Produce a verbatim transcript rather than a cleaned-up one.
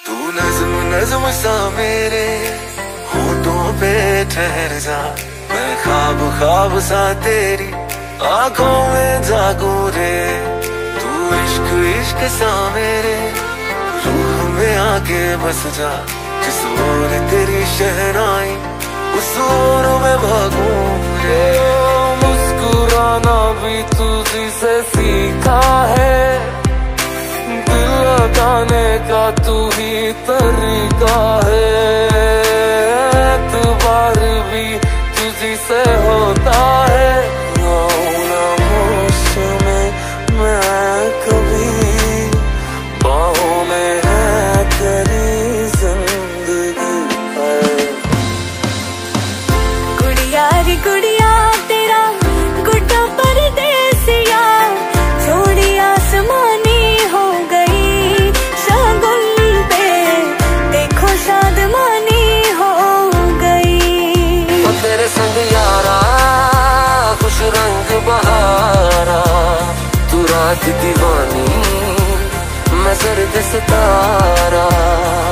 तू नज़्म नज़्म सा मेरे होठों पे ठहर जा, मैं ख्वाब ख्वाब सा तेरी आंखों में जागूं रे। तू इश्क इश्क सा मेरे रूह में आके बस जा, जिस ओर तेरी शहनाई उस ओर में भागूं रे। मुस्कुराना भी तुझी से सीखा है, दिल लगाने का तू ही तरीका है। एतबार भी तुझी से होता है, आऊं ना होश में मैं कभी, बाहों में है तेरी जिंदगी है। गुड़िया रे गुड़िया तेरा गुड्डा परदेसिया, थोड़ी आसमानी हो गई शगुन पे, देखो शादमानी हो गई। ओ तेरे संग यारा खुश रंग बहारा, तू रात दीवानी मैं सर्द सितारा।